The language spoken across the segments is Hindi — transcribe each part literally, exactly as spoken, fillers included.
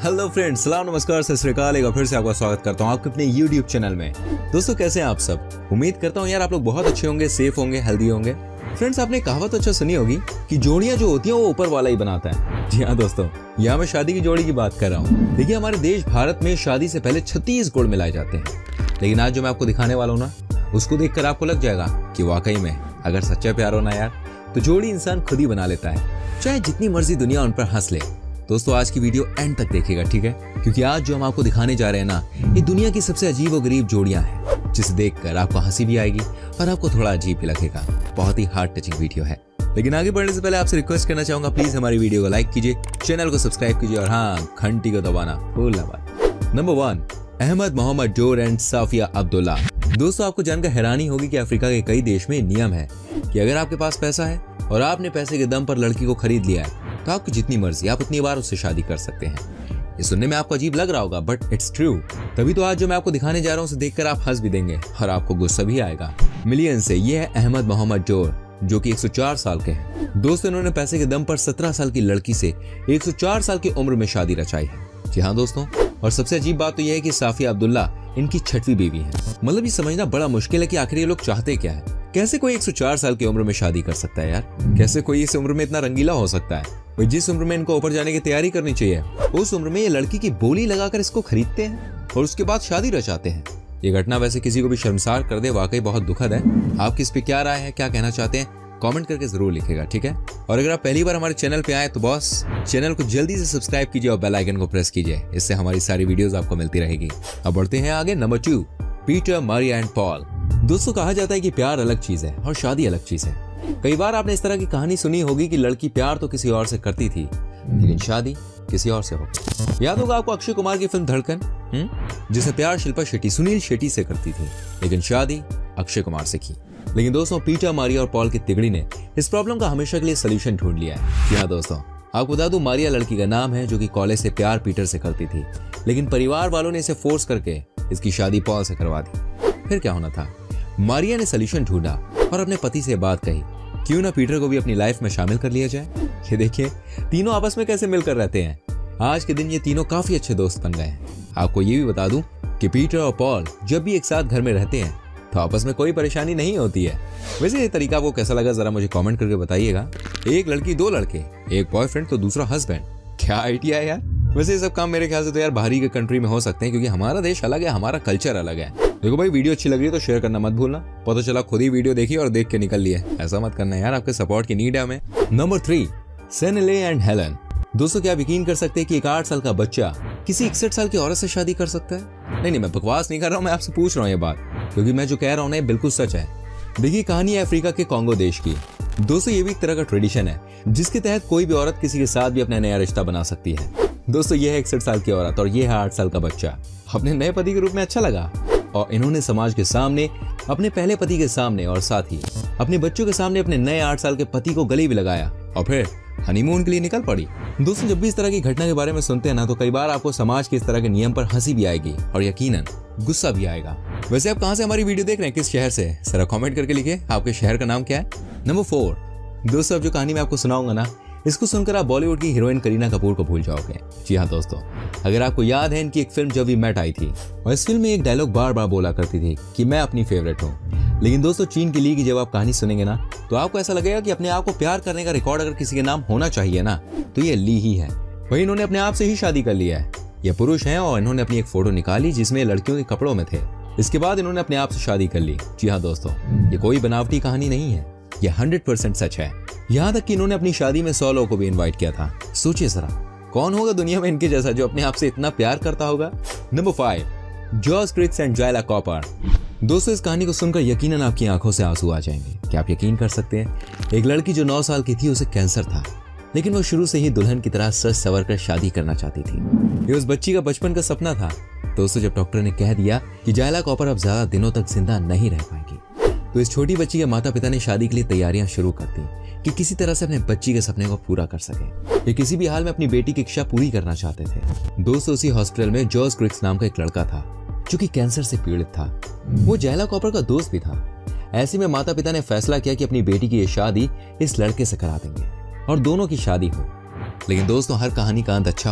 हेलो फ्रेंड्स, सलाम नमस्कार सत श्री अकाल। एक बार फिर से आपका स्वागत करता हूँ आपके अपने यूट्यूब चैनल में। दोस्तों कैसे हैं आप सब? उम्मीद करता हूँ यार आप लोग बहुत अच्छे होंगे, सेफ होंगे, हेल्दी होंगे। फ्रेंड्स आपने कहावत अच्छा सुनी होगी कि जोड़ियां जो होती हैं वो ऊपर वाला ही बनाता है। जी हाँ दोस्तों, यहाँ मैं शादी की जोड़ी की बात कर रहा हूँ। देखिए हमारे देश भारत में शादी से पहले छत्तीस गुण मिलाए जाते हैं, लेकिन आज जो मैं आपको दिखाने वाला हूँ ना, उसको देखकर आपको लग जाएगा कि वाकई में अगर सच्चा प्यार हो ना यार, तो जोड़ी इंसान खुद ही बना लेता है, चाहे जितनी मर्जी दुनिया उन पर हंस ले। दोस्तों आज की वीडियो एंड तक देखिएगा, ठीक है? क्योंकि आज जो हम आपको दिखाने जा रहे हैं ना, ये दुनिया की सबसे अजीब और गरीब जोड़ियां हैं, जिसे देखकर आपको हंसी भी आएगी और आपको थोड़ा अजीब भी लगेगा। बहुत ही हार्ट टचिंग वीडियो है। लेकिन आगे बढ़ने से पहले आपसे रिक्वेस्ट करना चाहूंगा, प्लीज हमारी वीडियो को लाइक कीजिए, चैनल को सब्सक्राइब कीजिए और हाँ, घंटी को दबाना भूलना मत। नंबर वन, अहमद मोहम्मद जोर एंड साफिया अब्दुल्ला। दोस्तों आपको जानकर हैरानी होगी कि अफ्रीका के कई देश में नियम है कि अगर आपके पास पैसा है और आपने पैसे के दम पर लड़की को खरीद लिया है, तो आपको जितनी मर्जी आप उतनी बार उससे शादी कर सकते हैं। ये सुनने में आपको अजीब लग रहा होगा, बट इट्स ट्रू। तभी तो आज जो मैं आपको दिखाने जा रहा हूँ उसे देखकर आप हंस भी देंगे और आपको गुस्सा भी आएगा। मिलियन से ये है अहमद मोहम्मद जोर, जो कि एक सौ चार साल के हैं। दोस्तों इन्होंने पैसे के दम पर सत्रह साल की लड़की से एक सौ चार साल की उम्र में शादी रचाई है। जी हाँ दोस्तों, और सबसे अजीब बात तो यह है कि साफिया अब्दुल्ला इनकी छठवीं बीवी है। मतलब ये समझना बड़ा मुश्किल है कि आखिर ये लोग चाहते क्या है। कैसे कोई एक सौ चार साल की उम्र में शादी कर सकता है यार? कैसे कोई इस उम्र में इतना रंगीला हो सकता है? भाई जिस उम्र में इनको ऊपर जाने की तैयारी करनी चाहिए, उस उम्र में ये लड़की की बोली लगाकर इसको खरीदते हैं और उसके बाद शादी रचाते हैं। ये घटना वैसे किसी को भी शर्मसार कर दे, वाकई बहुत दुखद है। आपकी इस पे क्या राय है, क्या कहना चाहते हैं, कमेंट करके जरूर लिखेगा, ठीक है? और अगर आप पहली बार हमारे चैनल पे आए तो बॉस चैनल को जल्दी से सब्सक्राइब कीजिए और बेल आइकन को प्रेस कीजिए, इससे हमारी सारी वीडियोस आपको मिलती रहेगी। अब बढ़ते हैं आगे। Number two, Peter, Maria and Paul. दोस्तों कहा जाता है कि प्यार अलग चीज है और शादी अलग चीज है। कई बार आपने इस तरह की कहानी सुनी होगी कि लड़की प्यार तो किसी और से करती थी, लेकिन शादी किसी और से हो गई। याद होगा आपको अक्षय कुमार की फिल्म धड़कन, जिसे प्यार शिल्पा शेट्टी सुनील शेट्टी से करती थी, लेकिन शादी अक्षय कुमार से की। लेकिन दोस्तों पीटर, मारिया और पॉल की तिगड़ी ने इस प्रॉब्लम का हमेशा के लिए सोल्यूशन ढूंढ लिया है। जी हाँ दोस्तों, आपको बता दूं, मारिया लड़की का नाम है जो कि कॉलेज से प्यार पीटर से करती थी, लेकिन परिवार वालों ने इसे फोर्स करके इसकी शादी पॉल से करवा दी। फिर क्या होना था, मारिया ने सोल्यूशन ढूंढा और अपने पति से बात कही, क्यों ना पीटर को भी अपनी लाइफ में शामिल कर लिया जाए। ये देखिए तीनों आपस में कैसे मिलकर रहते हैं। आज के दिन ये तीनों काफी अच्छे दोस्त बन गए हैं। आपको ये भी बता दूं कि पीटर और पॉल जब भी एक साथ घर में रहते हैं तो आपस में कोई परेशानी नहीं होती है। वैसे ये तरीका आपको कैसा लगा जरा मुझे कमेंट करके बताइएगा। एक लड़की दो लड़के, एक बॉयफ्रेंड तो दूसरा हस्बैंड, क्या आइडिया है यार। वैसे ये सब काम मेरे ख्याल से तो यार बाहरी के कंट्री में हो सकते हैं, क्योंकि हमारा देश अलग है, हमारा कल्चर अलग है। देखो भाई, वीडियो अच्छी लग रही है तो शेयर करना मत भूलना। पता चला खुद ही वीडियो देखी और देख के निकल लिए, ऐसा मत करना यार, आपके सपोर्ट की नीड है हमें। Number three, Senele and Helen. दोस्तों क्या आप यकीन कर सकते हैं कि एक आठ साल का बच्चा किसी इकसठ साल की औरत से शादी कर सकता है? नहीं नहीं, मैं बकवास नहीं कर रहा हूँ, मैं आपसे पूछ रहा हूँ ये बात, क्योंकि मैं जो कह रहा हूँ ना बिल्कुल सच है। देखिए कहानी है अफ्रीका के कॉन्गो देश की। दोस्तों ये भी एक तरह का ट्रेडिशन है जिसके तहत कोई भी औरत किसी के साथ भी अपना नया रिश्ता बना सकती है। दोस्तों ये है इकसठ साल की औरत और ये है आठ साल का बच्चा। अपने नए पति के रूप में अच्छा लगा और इन्होंने समाज के सामने, अपने पहले पति के सामने और साथ ही अपने बच्चों के सामने अपने नए आठ साल के पति को गले भी लगाया और फिर हनीमून के लिए निकल पड़ी। दोस्तों जब भी इस तरह की घटना के बारे में सुनते हैं ना, तो कई बार आपको समाज के इस तरह के नियम पर हंसी भी आएगी और यकीनन गुस्सा भी आएगा। वैसे आप कहां से हमारी वीडियो देख रहे हैं, किस शहर से? जरा कमेंट करके लिखिए आपके शहर का नाम क्या है। नंबर फोर, दोस्तों अब जो कहानी मैं आपको सुनाऊंगा ना, इसको सुनकर आप बॉलीवुड की हीरोइन करीना कपूर को भूल जाओगे। जी हाँ दोस्तों, अगर आपको याद है इनकी एक फिल्म जब वी मेट आई थी और इस फिल्म में एक डायलॉग बार बार बोला करती थी कि मैं अपनी फेवरेट हूँ। लेकिन दोस्तों चीन की ली की जब आप कहानी सुनेंगे ना, तो आपको ऐसा लगेगा कि अपने आप को प्यार करने का रिकॉर्ड अगर किसी के नाम होना चाहिए ना, तो ये ली ही है। वही इन्होंने अपने आप से ही शादी कर लिया है। ये पुरुष हैं और इन्होंने अपनी एक फोटो निकाली जिसमें लड़कियों के कपड़ों में थे। इसके बाद इन्होंने अपने आप से शादी कर ली। जी हाँ दोस्तों, ये कोई बनावटी कहानी नहीं है, ये हंड्रेड परसेंट सच है। यहाँ तक कि इन्होंने अपनी शादी में सौ लोगों को भी इनवाइट किया था। सोचिए जरा, कौन होगा दुनिया में इनके जैसा जो अपने आप से इतना प्यार करता होगा। Number five, Joss Crix and Jayla Copper. दोस्तों इस कहानी को सुनकर यकीनन आपकी आंखों से आंसू आ जाएंगे। क्या आप यकीन कर सकते हैं, एक लड़की जो नौ साल की थी उसे कैंसर था, लेकिन वो शुरू से ही दुल्हन की तरह सज सवर कर शादी करना चाहती थी। ये उस बच्ची का बचपन का सपना था। दोस्तों जब डॉक्टर ने कह दिया कि जायला कॉपर अब ज्यादा दिनों तक जिंदा नहीं रह पाएगी, तो इस छोटी बच्ची के माता पिता ने शादी के लिए तैयारियां शुरू कर दी कि किसी तरह से अपने बच्ची के सपने को पूरा कर सके। ये किसी भी हाल में अपनी बेटी की इच्छा पूरी करना चाहते थे। दोस्तों उसी हॉस्पिटल में जॉस क्रिक्स नाम का एक लड़का था जो कि कैंसर से पीड़ित था। वो जायला कॉपर का दोस्त भी था। ऐसे में माता पिता ने फैसला किया कि अपनी बेटी की ये शादी इस लड़के से करा देंगे और दोनों की शादी हो। लेकिन दोस्तों हर कहानी का अंत अच्छा हो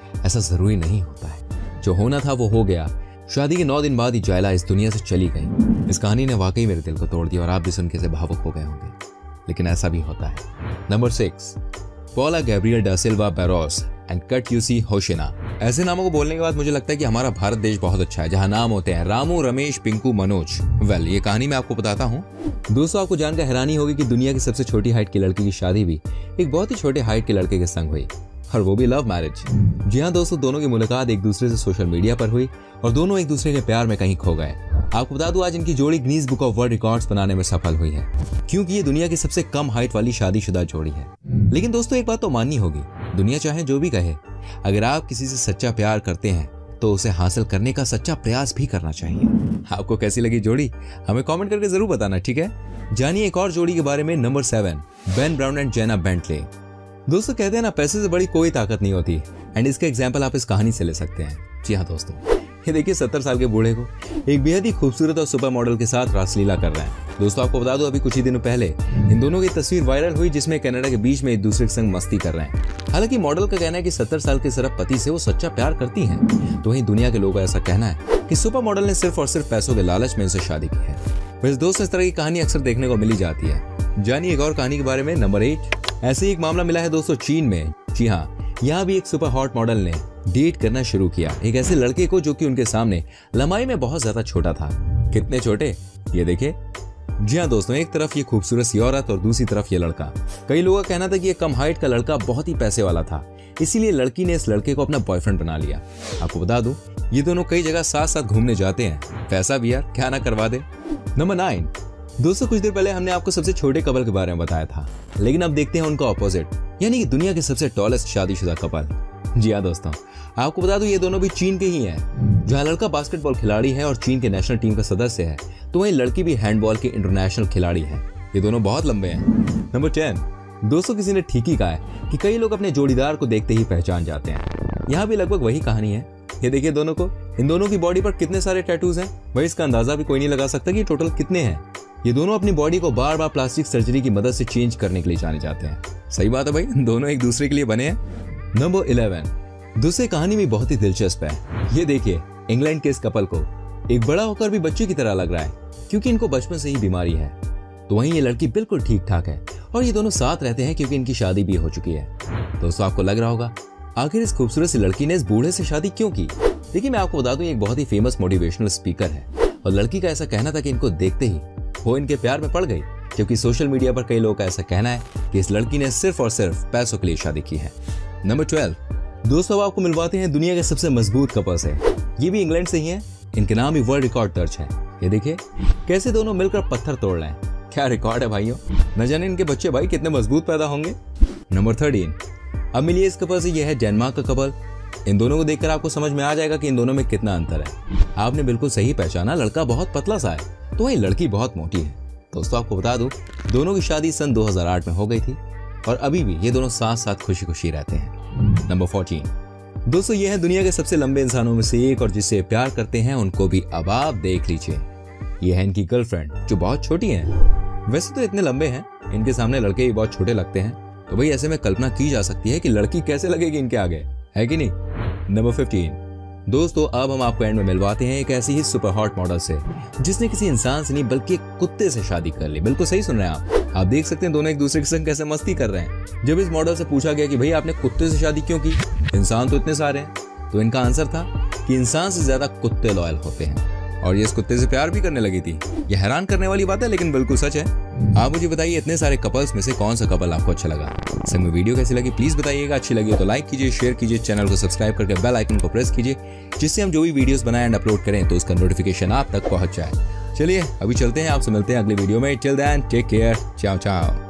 ऐसा जरूरी नहीं होता है। जो होना था वो हो गया। शादी के नौ दिन बाद ही जायला इस दुनिया से चली गई। इस कहानी ने वाकई मेरे दिल को तोड़ दिया और आप भी सुन के से भावुक हो गए होंगे, लेकिन ऐसा भी होता है। नंबर सिक्स, पॉला गैब्रियल डा सिल्वा बैरोस एंड कटयूसी होशिना। ऐसे नामों को बोलने के बाद मुझे लगता है कि हमारा भारत देश बहुत अच्छा है, जहां नाम होते हैं रामू, रमेश, पिंकू, मनोज। वेल, ये कहानी मैं आपको बताता हूँ। दोस्तों, आपको जानकर हैरानी होगी कि दुनिया की सबसे छोटी हाइट की लड़की की शादी भी एक बहुत ही छोटे हाइट के लड़के के संग हुई, और वो भी लव मैरिज। जी हाँ दोस्तों, दोनों की मुलाकात एक दूसरे से सोशल मीडिया पर हुई और दोनों एक दूसरे के प्यार में कहीं खो गए। आपको बता दूं, आज इनकी जोड़ी Guinness book of world records बनाने में सफल हुई है, क्योंकि ये दुनिया की सबसे कम हाइट वाली शादीशुदा जोड़ी है। लेकिन दोस्तों, एक बात तो माननी होगी, दुनिया चाहे जो भी कहे, अगर आप किसी से सच्चा प्यार करते हैं तो उसे हासिल करने का सच्चा प्रयास भी करना चाहिए। आपको कैसी लगी जोड़ी, हमें कमेंट करके जरूर बताना, ठीक है। जानिए एक और जोड़ी के बारे में। Number seven, Ben Brown and Jenna Bentley. दोस्तों, कहते हैं ना, पैसे से बड़ी कोई ताकत नहीं होती, एंड इसका एग्जाम्पल आप इस कहानी से ले सकते हैं। जी हाँ दोस्तों, ये देखिए सत्तर साल के बूढ़े को एक बेहद ही खूबसूरत और सुपर मॉडल के साथ रासलीला कर रहे हैं। दोस्तों, आपको बता दूं, अभी कुछ ही दिनों पहले इन दोनों की तस्वीर वायरल हुई, जिसमें कनाडा के बीच में एक दूसरे के संग मस्ती कर रहे हैं। हालांकि मॉडल का कहना है कि सत्तर साल के सिर्फ पति से वो सच्चा प्यार करती हैं, तो वहीं दुनिया के लोगों का ऐसा कहना है कि सुपर मॉडल ने सिर्फ और सिर्फ पैसों के लालच में इनसे शादी की है। वैसे दोस्तों, इस तरह की कहानी अक्सर देखने को मिली जाती है। जानिए एक और कहानी के बारे में। नंबर एट, ऐसे ही एक मामला मिला है दोस्तों चीन में। जी हाँ, यहाँ भी एक सुपर हॉट मॉडल ने डेट करना शुरू किया एक ऐसे लड़के को जो कि उनके सामने लंबाई में बहुत ज्यादा छोटा था। कितने छोटे, ये देखिए। जी हाँ दोस्तों, एक तरफ ये खूबसूरत सी औरत और दूसरी तरफ ये लड़का। कई लोगों का कहना था कि ये कम हाइट का लड़का बहुत ही पैसे वाला था, इसीलिए लड़की ने इस लड़के को अपना बॉयफ्रेंड बना लिया। आपको बता दूं, ये दोनों कई जगह साथ साथ घूमने जाते हैं, पैसा भी यार क्या ना करवा दे। नंबर नाइन, दोस्तों कुछ देर पहले हमने आपको सबसे छोटे कपल के बारे में बताया था, लेकिन अब देखते हैं उनका ऑपोजिट, यानी कि दुनिया के सबसे टॉलेस्ट शादीशुदा कपल। जी हाँ दोस्तों, आपको बता दूं, ये दोनों भी चीन के ही हैं। जहां लड़का बास्केटबॉल खिलाड़ी है और चीन के नेशनल टीम का सदस्य है, तो वहीं लड़की भी हैंडबॉल की इंटरनेशनल खिलाड़ी है। ये दोनों बहुत लंबे हैं। नंबर टेन, दोस्तों किसी ने ठीक ही कहा है कि कई लोग अपने जोड़ीदार को देखते ही पहचान जाते हैं। यहाँ भी लगभग वही कहानी है। ये देखिए दोनों को, इन दोनों की बॉडी पर कितने सारे टैटूज हैं, वही इसका अंदाजा भी कोई नहीं लगा सकता कि टोटल कितने हैं। ये दोनों अपनी बॉडी को बार बार प्लास्टिक सर्जरी की मदद से चेंज करने के लिए जाने जाते हैं। सही बात है भाई, दोनों एक दूसरे के लिए बने हैं। नंबर इलेवन, दूसरी कहानी भी बहुत ही दिलचस्प है। ये देखिए, इंग्लैंड के इस कपल को एक बड़ा होकर भी बच्चे की तरह लग रहा है, क्योंकि इनको बचपन से ही बीमारी है। तो वहीं ये लड़की बिल्कुल ठीक ठाक है और ये दोनों साथ रहते हैं क्योंकि इनकी शादी भी हो चुकी है। दोस्तों, आपको लग रहा होगा आखिर इस खूबसूरत सी लड़की ने इस बूढ़े से शादी क्यों की। देखिए, मैं आपको बता दूं, एक बहुत ही फेमस मोटिवेशनल स्पीकर है और लड़की का ऐसा कहना था कि इनको देखते ही वो इनके प्यार में पड़ गई, क्योंकि सोशल मीडिया पर कई लोगों का ऐसा कहना है कि इस लड़की ने सिर्फ और सिर्फ पैसों के लिए शादी की है। नंबर ट्वेल्व, दोस्तों आपको मिलवाते हैं दुनिया के सबसे मजबूत कपल से। ये भी इंग्लैंड से ही है, इनके नाम भी वर्ल्ड रिकॉर्ड दर्ज है। ये देखिए कैसे दोनों मिलकर पत्थर तोड़ रहे हैं, क्या रिकॉर्ड है भाइयों। न जाने इनके बच्चे भाई कितने मजबूत पैदा होंगे। नंबर थर्टीन, अब मिलिए इस कपल से, यह है डेनमार्क का कपल। इन दोनों को देखकर आपको समझ में आ जाएगा कि इन दोनों में कितना अंतर है। आपने बिल्कुल सही पहचाना, लड़का बहुत पतला सा है तो वही लड़की बहुत मोटी है। दोस्तों आपको बता दूं, दोनों की शादी सन दो हज़ार आठ में हो गई थी और अभी भी ये दोनों साथ साथ खुशी खुशी रहते हैं। नंबर फोर्टीन, दोस्तों ये है दुनिया के सबसे लंबे इंसानों में से एक और जिससे प्यार करते हैं उनको भी अब आप देख लीजिए। ये है इनकी गर्लफ्रेंड जो बहुत छोटी है। वैसे तो इतने लंबे हैं, इनके सामने लड़के भी बहुत छोटे लगते हैं, तो भाई ऐसे में कल्पना की जा सकती है कि लड़की कैसे लगेगी इनके आगे, है कि नहीं। नंबर फिफ्टीन, दोस्तों अब हम आपको एंड में मिलवाते हैं एक ऐसी ही सुपर हॉट मॉडल से जिसने किसी इंसान से नहीं बल्कि एक कुत्ते से शादी कर ली। बिल्कुल सही सुन रहे हैं आप। आप देख सकते हैं दोनों एक दूसरे के संग कैसे मस्ती कर रहे हैं। जब इस मॉडल से पूछा गया कि भाई आपने कुत्ते से शादी क्यों की, इंसान तो इतने सारे हैं, तो इनका आंसर था कि इंसान से ज्यादा कुत्ते लॉयल होते हैं और ये इस कुत्ते से प्यार भी करने लगी थी। ये हैरान करने वाली बात है लेकिन बिल्कुल सच है। आप मुझे बताइए इतने सारे कपल्स में से कौन सा कपल आपको अच्छा लगा। संग में वीडियो कैसी लगी प्लीज बताइएगा। अच्छी लगी तो लाइक कीजिए, शेयर कीजिए, चैनल को सब्सक्राइब करके बेल आइकन को प्रेस कीजिए, जिससे हम जो भी वीडियोस बनाए एंड अपलोड करें तो उसका नोटिफिकेशन आप तक पहुंच जाए। चलिए अभी चलते हैं, आपसे मिलते हैं अगले वीडियो में। टिल देन टेक केयर, चाओ चाओ।